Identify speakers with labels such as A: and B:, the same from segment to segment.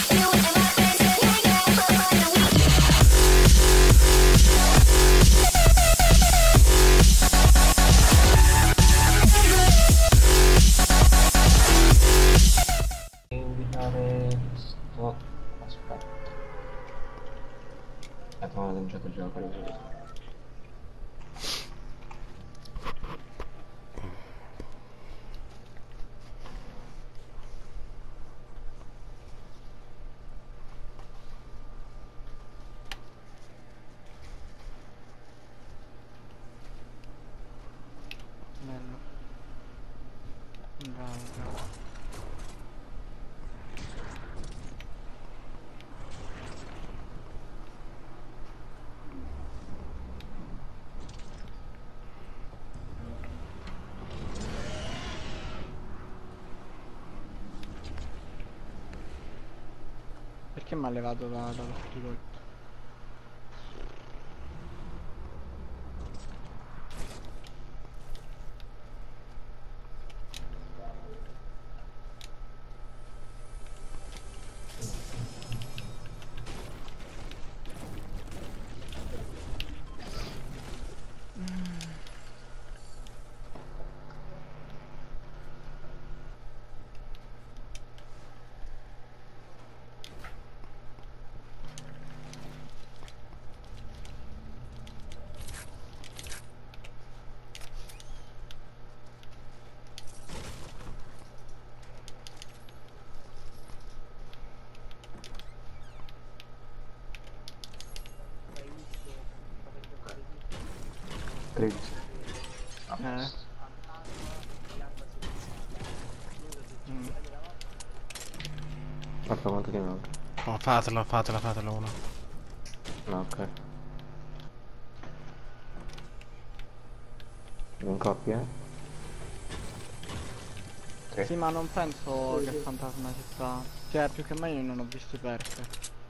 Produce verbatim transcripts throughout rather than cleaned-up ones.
A: lanciato il gioco.
B: Bello. Bravo, bravo. Perché mi ha levato da, dallo scrigolo?
A: tredici.
B: Eh. Mm.
A: Guarda quanto ti manca.
C: Oh, fatela, fatela, fatela uno.
A: No, ok. In coppia, eh? Tre.
B: Sì, ma non penso che il fantasma ci sta. Cioè, più che mai io non ho visto i perk.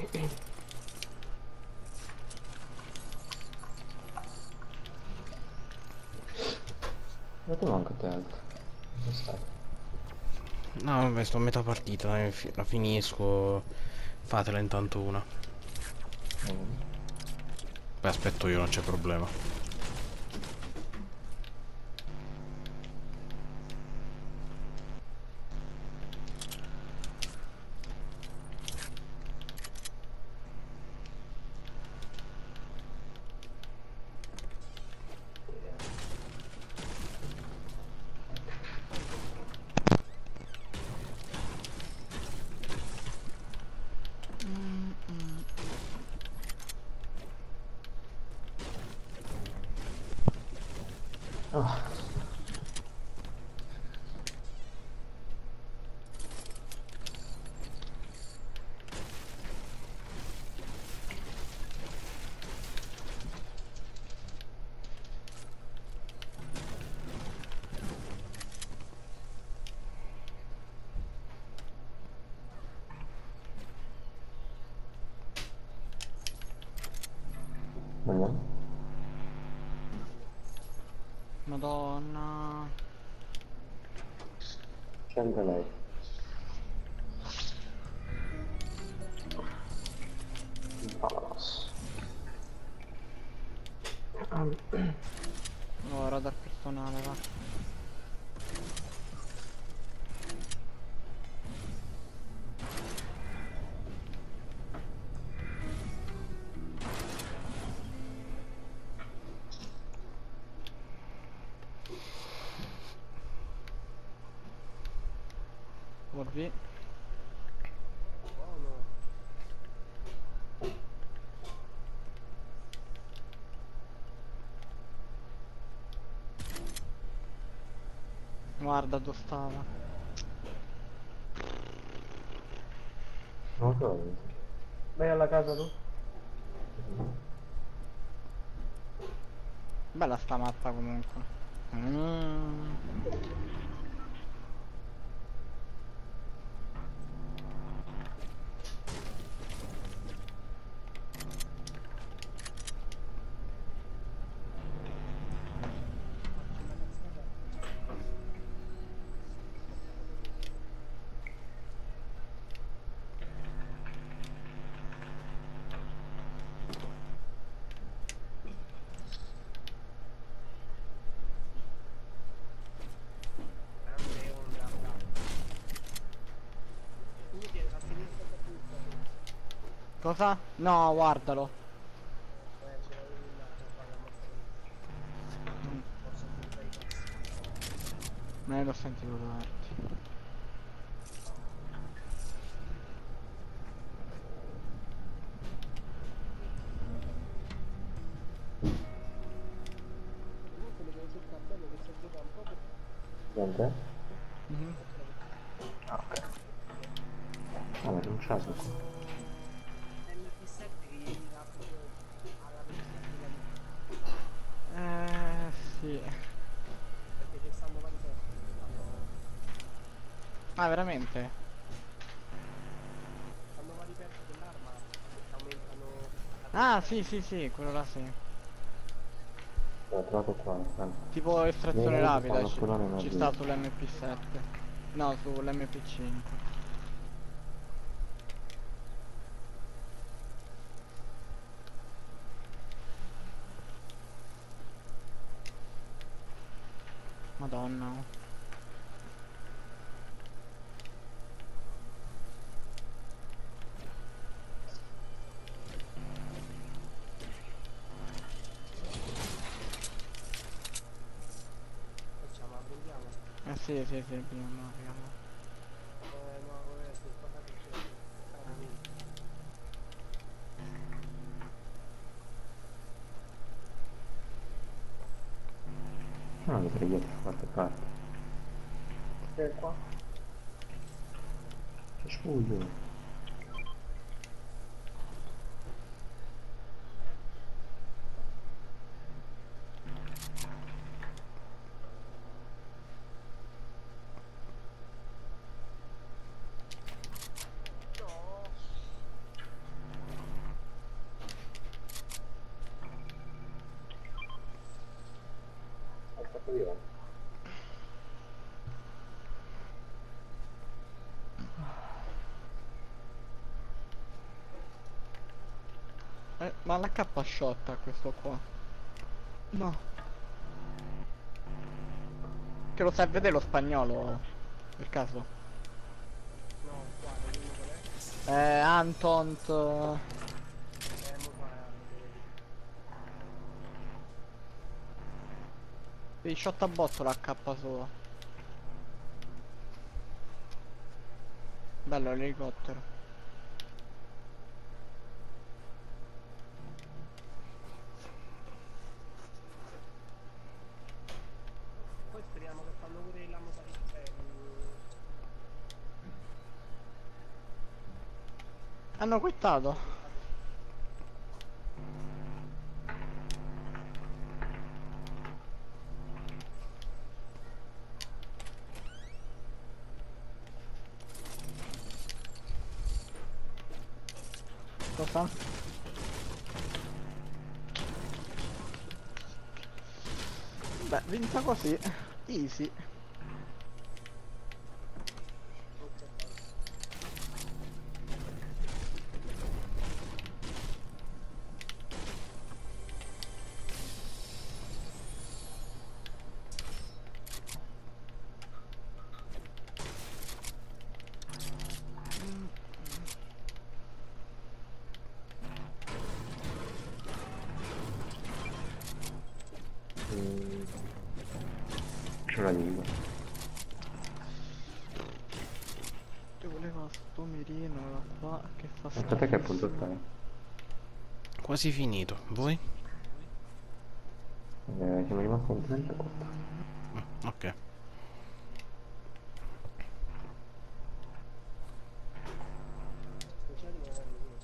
A: Ma ti manca te altro? Dove stai?
C: No, vabbè, sto a metà partita, eh, fi- la finisco. Fatela intanto una.
A: Mm.
C: Poi aspetto io, non c'è problema.
B: Mm, mm.
A: Oh. Vediamo.
B: Madonna.
A: Sempre lei. Palos.
B: Ora dal personale, va. Corvi. Guarda dove stava.
A: Non so. Vai alla casa tu?
B: Bella sta mappa comunque. Mm. Cosa? No, guardalo.
D: Eh, c'era un nato, guarda, morto.
B: Mm,
D: Forse anche dai passi.
B: me l'ho sentito davanti.
D: Comunque mi devo cercare bello che sto giocando proprio
A: Niente?
B: Mhm.
A: Ah, ok. Ah, ma non c'è su qua.
D: M P sette che gli dà proprio alla velocità della luce.
B: Eh, sì.
D: Perché ci stanno vari perk che fanno,
B: Ah, veramente?
D: fanno vari perk dell'arma che ti aumentano la
B: Ah,
D: velocità
B: sì,
D: di
B: sì, sì, quello là sì.
A: L'ho trovato qua, aspetta.
B: Tipo
A: Mi
B: estrazione
A: vedo che
B: rapida,
A: stanno
B: ci,
A: solo nei
B: ci
A: mezzi.
B: sta sull'M P sette. No, sull'M P cinque. Madonna.
D: facciamo, la prendiamo.
B: Eh sì, sì, sì, prima no, prima.
D: Eh no, vabbè, sto cosa che c'è. Stranamente.
A: No, mi preghiete su qualche parte.
D: Eh, qua?
A: Che scuglio.
D: No!
A: Hai fatto io?
B: Eh, ma la K shotta questo qua. No. Che lo sai vedere lo spagnolo, per caso.
D: No, quale? Dimmi qual è?
B: Eh, Antont. eh,
D: Eh, mo fa a vedere di...
B: Devi shot a botto la K sua. Bello l'elicottero.
D: Poi speriamo che fanno pure la modalità. Cioè, mm,
B: Hanno quittato. Cosa? Beh, vinta così. Easy.
D: non c'è tanto.
A: Mm. Ce la dico.
B: Ti voleva sto mirino là qua che fa
A: Aspetta che appunto
B: schifo.
A: stai.
C: Quasi finito. Voi?
A: Eh, siamo rimasti in trentaquattro.
C: Mm, ok.
D: Speciali me ne danno pure.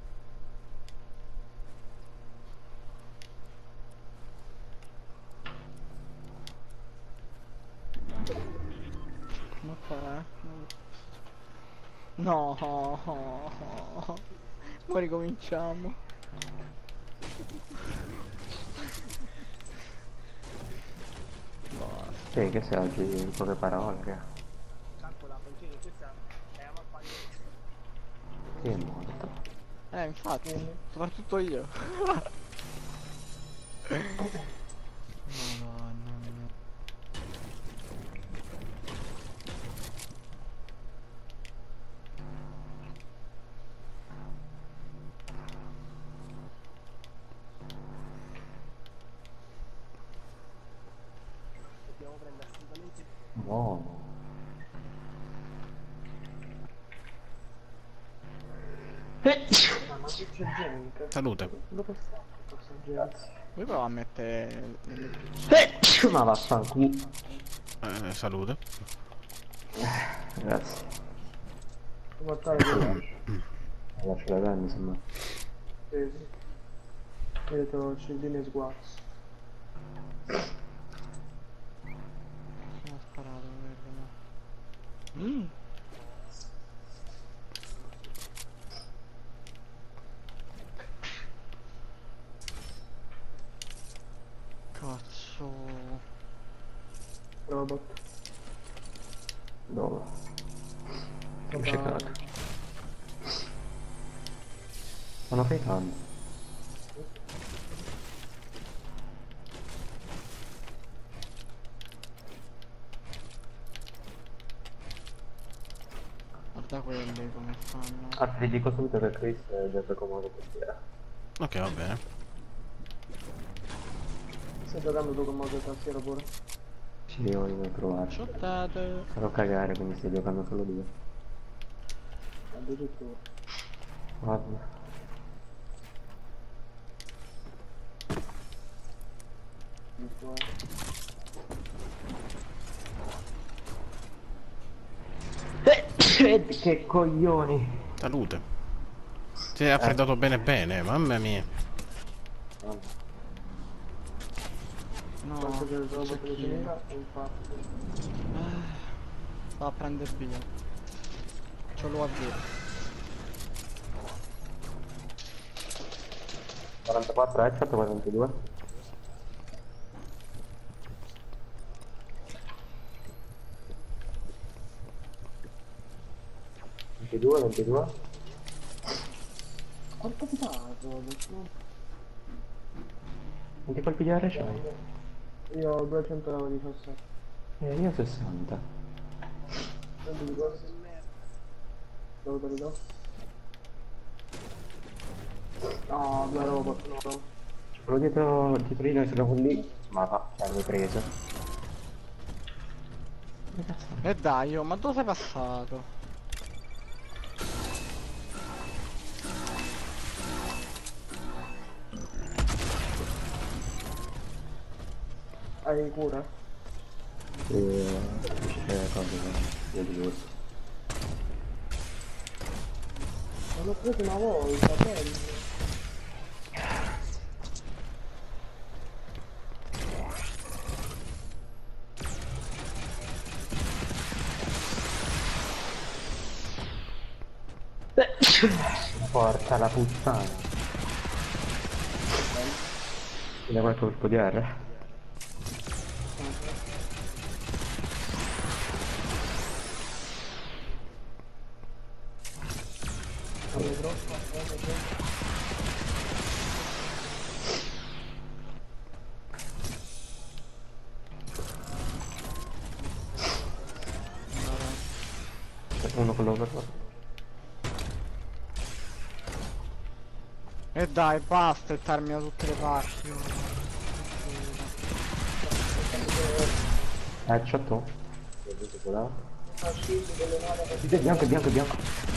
B: Ma fa? No. Poi ricominciamo. Basta.
A: Sì, che sei oggi in poche parole, che
D: Calcola, perché questa è la mappa di...
A: Chi è morto?
B: Eh, infatti, soprattutto io. Madonna mia.
A: No.
E: Ah, ma che c'è gente?
C: Salute.
E: Dove sta questa gente?
B: Lui prova a mettere... nelle-
A: Ma vaffanculo.
C: Eh, salute.
A: Grazie.
E: Devo portare quello.
A: Lascio la canna, insomma.
E: Sì, sì. Vedo centine sguazzi.
B: Sono sparato, vedo, no. Mm. Cazzo.
E: Robot.
A: Dove? Non c'è
E: Vabbè.
A: cacca. Stanno figando.
B: Guarda quelli come fanno.
A: Ah, ti dico subito che Chris è già comodo tastiera.
C: Ok, va bene.
E: Stai giocando tu con mouse e tastiera pure?
A: Ci devo provarci.
B: Shottate.
A: Farò cagare, quindi stai giocando solo due.
E: Addirittura.
A: Guarda.
E: Dico,
A: Eh, che coglioni.
C: Salute. Si è raffreddato bene bene, mamma mia.
B: No,
E: Tanto che il robot
B: c'è
E: lo
B: chi?
E: teneva, e infatti.
B: Va a prendere via. Ce l'ho a dire.
A: quarantaquattro headshot, quarantadue. ventidue, ventidue.
E: Quanto ti dà il robot? No?
A: Quanti colpi di aria c'hai?
E: Io ho duecentonovantasette.
A: Eh, io sessanta.
E: Non ti ricordi? Dove te li do? No, due robot, no.
A: Quello dietro, dietro di noi, sono lì. Ma va, ci hanno preso. Che cazzo?
B: E dai, io, ma dove sei passato?
E: Hai cura?
A: E... c'è cosa? Io di questo.
E: Non l'ho preso una volta, bello.
A: Porca la puttana. Ti dai qualche colpo di aria?
E: Vabbè, troppo, vabbè, troppo.
A: Uno con l'overlord.
B: E dai, basta e termina tutte le parti.
A: Headshot tu? Vedete quella?
E: Ah, scendi delle navi.
A: Sì, bianco, bianco, bianco.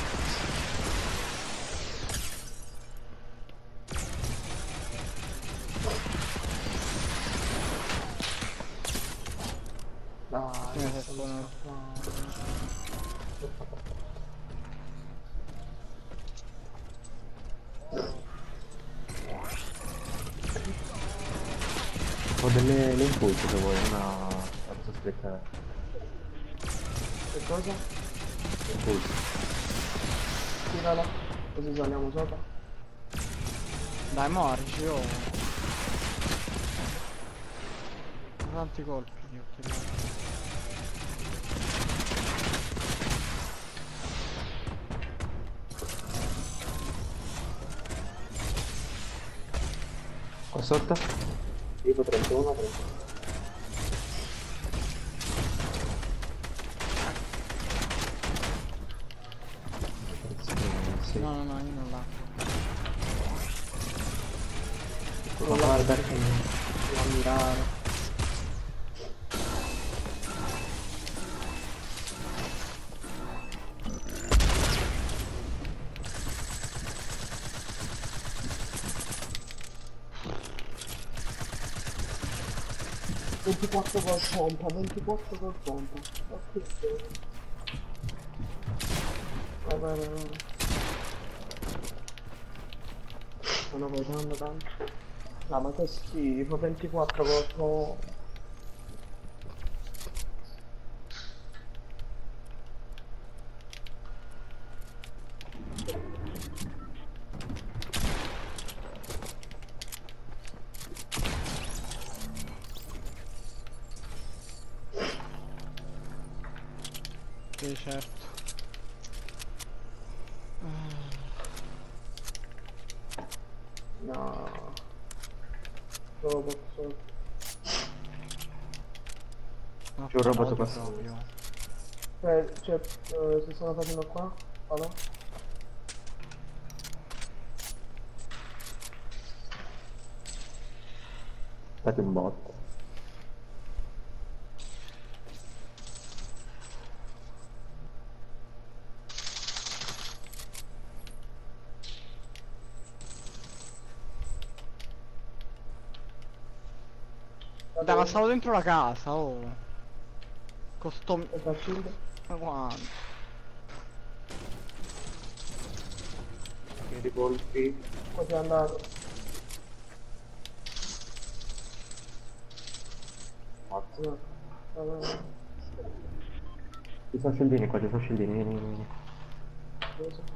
E: Dai,
B: Sì,
E: non
B: se
E: sto
B: sono-
E: scappando.
A: Ho delle le impulse se vuoi, una... la posso aspettare.
E: Che cosa?
A: Impulse.
E: Tirala. Così saliamo sopra.
B: Dai, morci, oh. Tanti colpi che ho tirato.
A: Qua sotto? Tipo trentuno, trentuno. Sì.
B: No, no, no, io non l'ho.
A: Ma guarda che...
E: Devo mirare. ventiquattro col pompa, ventiquattro col pompa. Ma che sei? Vai, vai, vai, vai. Stanno votando tanto. No, ma che schifo, ventiquattro col pompa.
B: Sì, certo.
E: No. Solo posso...
B: No,
A: C'è un robot
B: odio
A: qua.
B: proprio.
E: Eh, cioè, eh, si stanno facendo qua? Vado?
A: Fate un bot.
B: Dai, ma stavo dentro la casa, oh. Con sto...
E: E facendo?
B: Ma quanto?
A: Quindi colpi.
E: Così è andato.
A: Morto.
E: No, no, no.
A: Ci sono scendini qua, ci sono scendini, vieni, vieni, vieni.
E: Preso.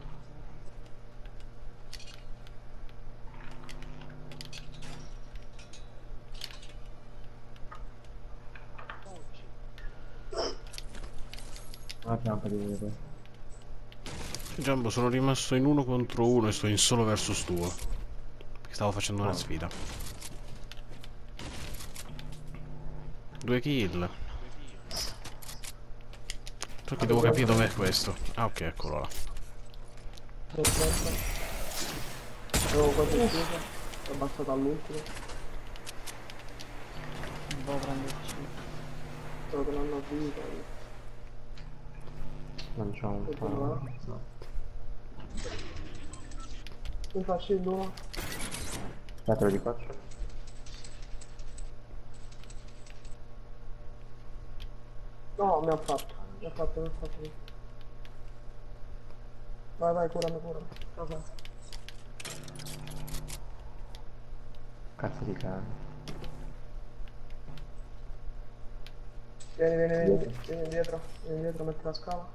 A: Una pianta di vedere.
C: Giambo, sono rimasto in uno contro uno e sto in solo versus tuo. Perché stavo facendo una
A: Oh.
C: sfida. Due kill. Perché devo capire dov'è questo. Ah, ok, eccolo là.
E: Perfetto. Avevo quasi chiuso. Ho abbassato all'ultimo.
B: Non devo prenderci.
E: Solo che non ho vita.
A: Non c'ho un
E: Tutto
A: po'.
E: là. Mi faccio il due.
A: Aspetta, lo rifaccio.
E: No, mi ha fatto. Mi ha fatto, mi ha fatto. Vai, vai, curami, curami. Vabbè.
A: Cazzo di cane.
E: Vieni, vieni, vieni, vieni indietro. Vieni indietro, metti la scala.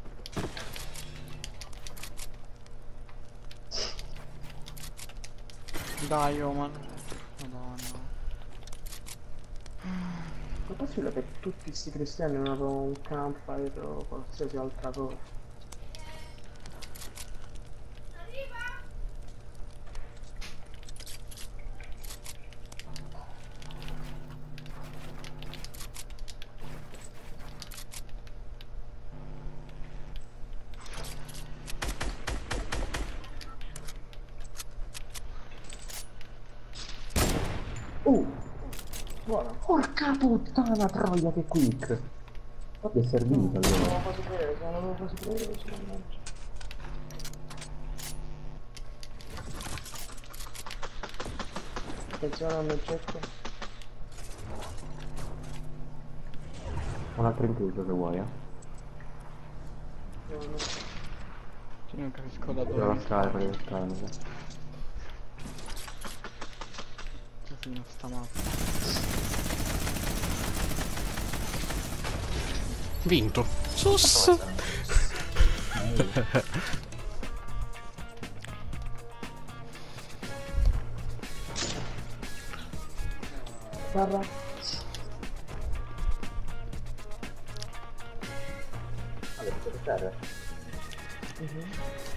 B: Dai, oh, man. Madonna.
E: È possibile che tutti sti cristiani non abbiano un campfire o qualsiasi altra cosa?
A: Uh!
E: Buona.
A: Porca puttana troia che quick! Proprio è servito
E: Non
A: allora.
E: l'avevo quasi preso, non l'avevo quasi preso, mannaggia. Attenzione al mezzetto.
A: Un altro incluso se vuoi, eh.
E: No, no.
B: Io non capisco da
A: Devo
B: dove
A: la
B: mi
A: scala,
B: spara.
A: devo la scala.
B: Così non sta male.
C: Vinto. Sus.
E: Barra.
A: Allora, cosa serve?
E: Mhm.